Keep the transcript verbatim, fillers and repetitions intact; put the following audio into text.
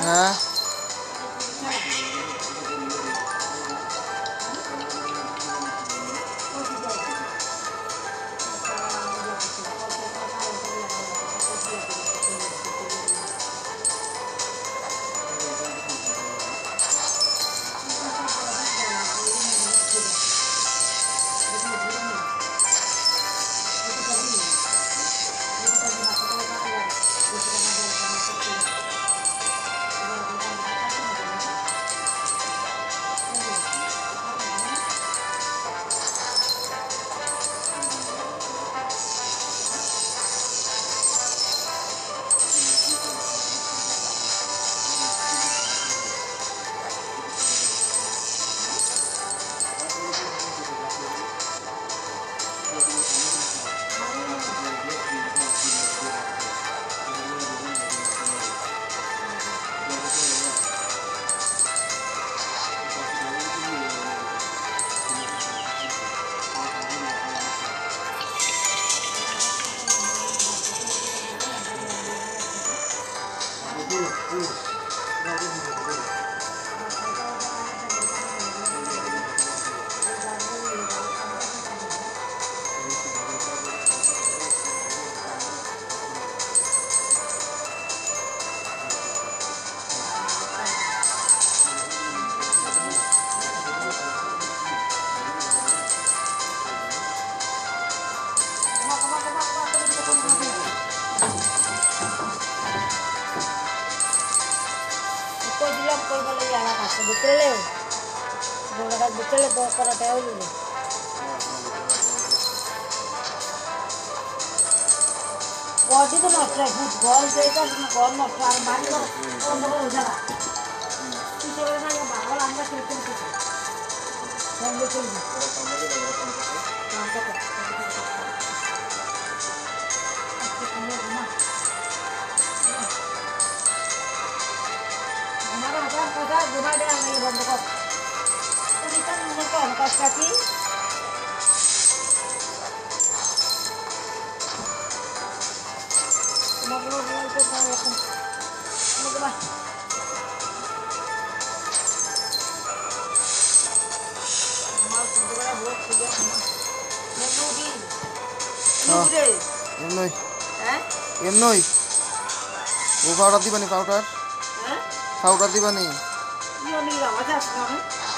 Hah? betul ya, udah betul ya bawa para tahu dulu. Body तो नष्ट है, फूट गॉल से का गॉल नष्ट है, बारी को कौन सा हो जाता? इसे वाला ये बागल अंदर खेलते हैं कुछ, हम लोग खेलते हैं। हाँ तो क्या? अच्छे कमरे घुमा, हमारा हजार पचास घुमा दे हमें ये बंद को, तो इतना नंबर का हमका स्टार्टी Ngobrol dulu itu kalau aku mau coba. Mau segera buat kerja sama. Mau di. Mau deh. Em nuôi. Hah? Em nuôi. Ủa powder đi bani powder? Hah? Powder đi bani. Ini ni lah macam sekarang.